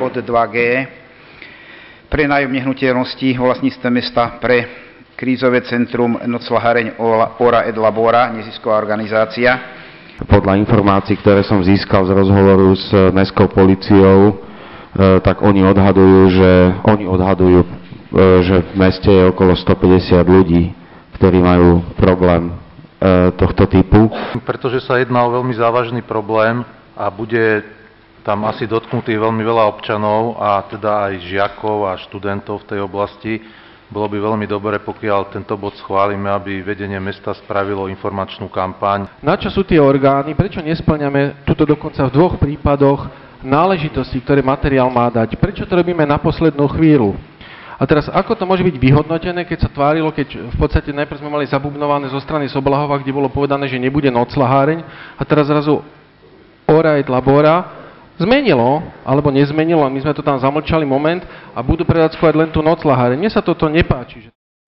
bod 2G, prenájom nehnuteľností vo vlastníctve mesta pre krízové centrum nocľaháreň Ora et Labora, nezisková organizácia. Podľa informácií, ktoré som získal z rozhovoru s mestskou políciou, tak oni odhadujú, že v meste je okolo 150 ľudí, ktorí majú problém tohto typu. Pretože sa jedná o veľmi závažný problém a bude tam asi dotknutých veľmi veľa občanov a teda aj žiakov a študentov v tej oblasti. Bolo by veľmi dobre, pokiaľ tento bod schválime, aby vedenie mesta spravilo informačnú kampaň. Na čo sú tie orgány? Prečo nespĺňame tuto dokonca v 2 prípadoch náležitosti, ktoré materiál má dať? Prečo to robíme na poslednú chvíľu? A teraz, ako to môže byť vyhodnotené, keď sa tvárilo, keď v podstate najprv sme mali zabubnované zo strany Soblahova, kde bolo povedané, že nebude nocľaháreň, a teraz zrazu Ora et Labora zmenilo, alebo nezmenilo, my sme to tam zamlčali moment a budú prevádzkovať len tú nocľaháreň. Mne sa toto nepáči.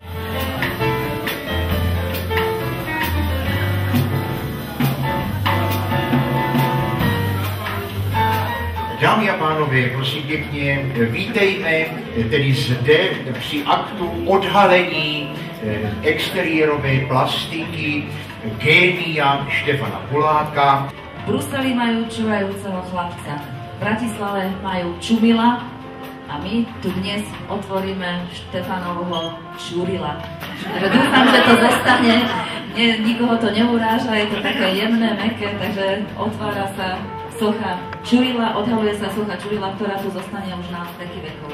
Dámy a pánové, prosím pěkně, vítejme tedy zde při aktu odhalení exteriérové plastiky génia Štefana Poláka. V Bruseli majú čurajúceho chlapca, v Bratislave majú Čumila a my tu dnes otvoríme Štefanovho Čurila. Takže dúfam, že to zostane, nikoho to neuráža, je to také jemné, mäkké, takže otvára sa socha Čurila, odhaluje sa socha Čurila, ktorá tu zostane už na veky vekov.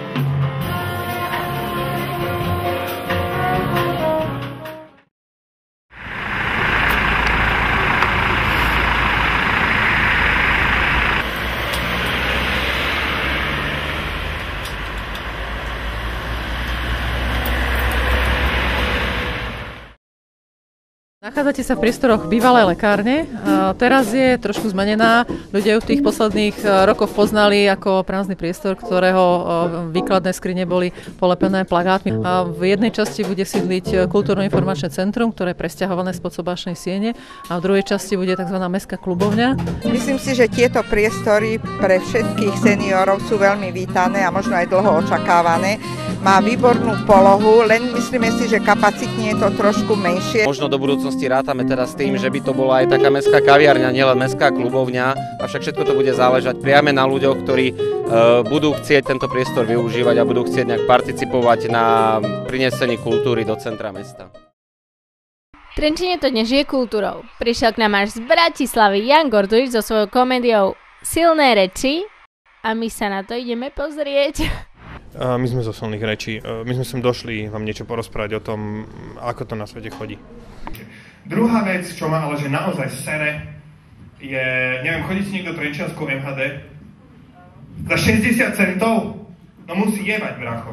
Nachádzate sa v priestoroch bývalej lekárne. Teraz je trošku zmenená. Ľudia ju v tých posledných rokoch poznali ako prázdny priestor, ktorého výkladné skrine boli polepené plagátmi. V jednej časti bude sídliť kultúrno-informačné centrum, ktoré je presťahované spod sobášnej siene, a v druhej časti bude tzv. Mestská klubovňa. Myslím si, že tieto priestory pre všetkých seniorov sú veľmi vítané a možno aj dlho očakávané. Má výbornú polohu, len myslíme si, že kapacitne je to trošku menšie. Možno do budúcnosti rátame teraz s tým, že by to bola aj taká mestská kaviarňa, nielen mestská klubovňa, avšak všetko to bude záležať priame na ľuďoch, ktorí budú chcieť tento priestor využívať a budú chcieť nejak participovať na prinesení kultúry do centra mesta. Trenčine to dnes žije kultúrou. Prišiel k nám až z Bratislavy Jan Gordulič so svojou komédiou Silné reči a my sa na to ideme pozrieť. My sme zo Silných rečí. My sme sem došli vám niečo porozprávať o tom, ako to na svete chodí. Druhá vec, čo ma ale že naozaj sere, je, neviem, chodí si niekto trenčianskou MHD? Za 60 centov? No musí jebať, bracho.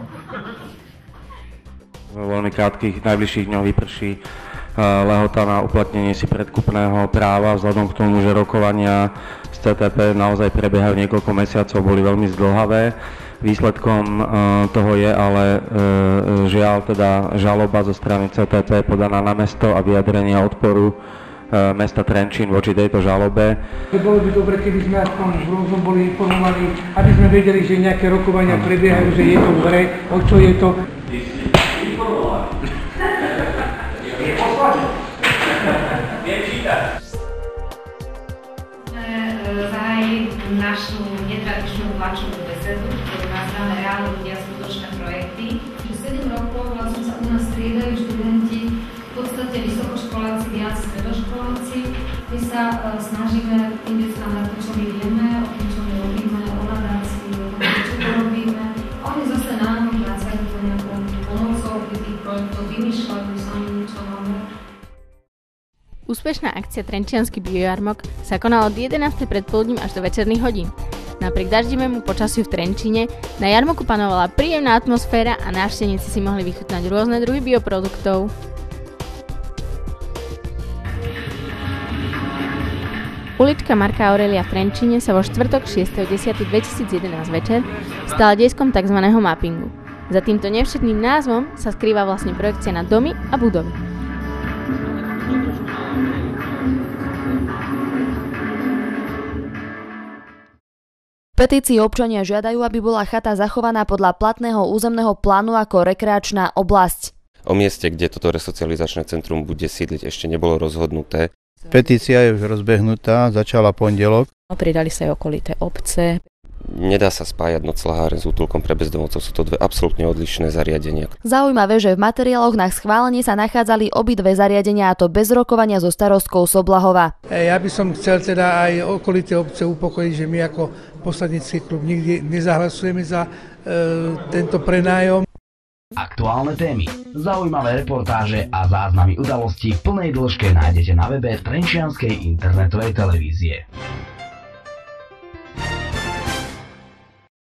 V veľmi krátkych najbližších dňoch vyprší lehota na uplatnenie si predkupného práva, vzhľadom k tomu, že rokovania z CTP naozaj prebiehajú niekoľko mesiacov, boli veľmi zdĺhavé. Výsledkom toho je ale žiaľ teda žaloba zo strany CTP podaná na mesto a vyjadrenia odporu mesta Trenčín voči tejto žalobe. Bolo by dobre, keby sme aspoň v boli informovaní, aby sme vedeli, že nejaké rokovania prebiehajú, že je to v hre, o čo je to. Našu netradičnú tlačovú besedu, ktorú nazývame Reálne ľudia skutočné projekty. 7 rokov vlastne sa u nás striedajú študenti, v podstate vysokoškoláci, viac stredoškoláci. My sa snažíme tým deckám na to, čo my vieme, o tom, čo my robíme, o nadácii, o tom, čo to robíme. Oni zase nám vracajú to nejakou pomocou pri tých projektoch, vymýšľajú sami niečo nové. Úspešná akcia Trenčiansky biojarmok sa konala od 11. predpoludním až do večerných hodín. Napriek daždivému počasiu v Trenčíne na jarmoku panovala príjemná atmosféra a návštevníci si mohli vychutnať rôzne druhy bioproduktov. Ulička Marka Aurelia v Trenčíne sa vo štvrtok 6.10.2011 večer stala dejskom tzv. Mappingu. Za týmto nevšetným názvom sa skrýva vlastne projekcia na domy a budovy. Petícii občania žiadajú, aby bola chata zachovaná podľa platného územného plánu ako rekreačná oblasť. O mieste, kde toto resocializačné centrum bude sídliť, ešte nebolo rozhodnuté. Petícia je už rozbehnutá, začala pondelok. Pridali sa aj okolité obce. Nedá sa spájať noclaháreň s útulkom pre bezdomovcov, sú to dve absolútne odlišné zariadenia. Zaujímavé, že v materiáloch na schválenie sa nachádzali obidve zariadenia, a to bez rokovania so starostkou Soblahova. Ja by som chcel teda aj okolité obce upokojiť, že my ako poslanecký klub nikdy nezahlasujeme za tento prenájom. Aktuálne témy, zaujímavé reportáže a záznamy udalostí v plnej dĺžke nájdete na webe Trenčianskej internetovej televízie.